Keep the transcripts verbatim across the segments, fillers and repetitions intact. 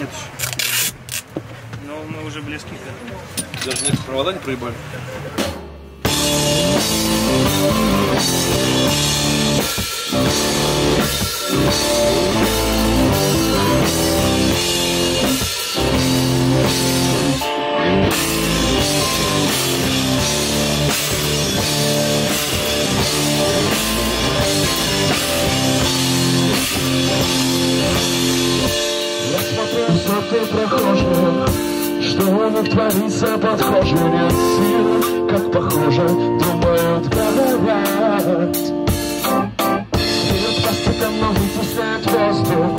нет еще. Но мы уже близки к этому. Даже нет, провода не проебали. Я смотрю сотни прохожих, что у них творится, подхожи, нет сил, как похоже, думают, говорят. Вперед постепенно выпускает воздух.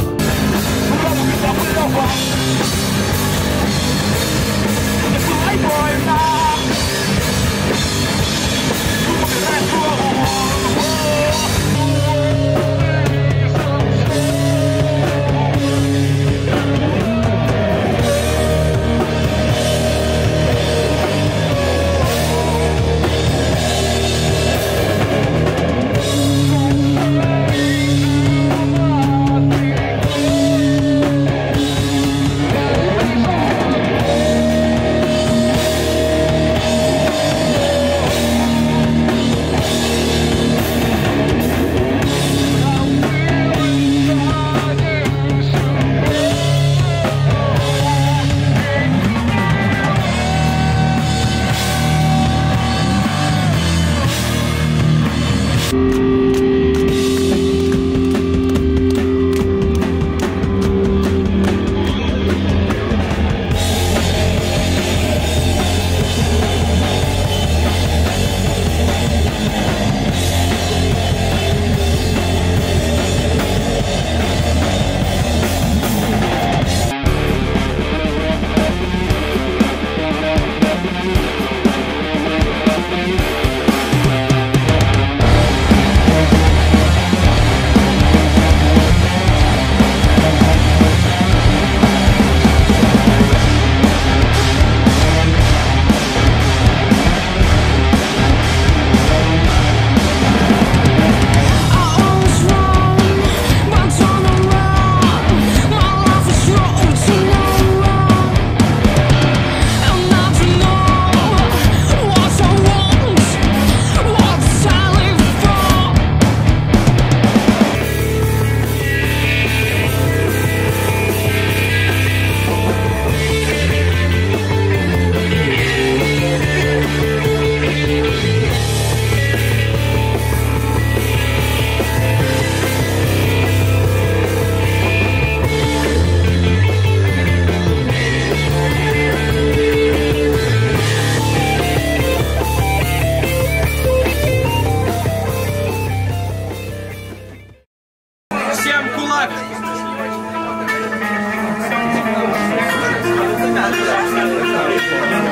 Всем кулак! Thank you.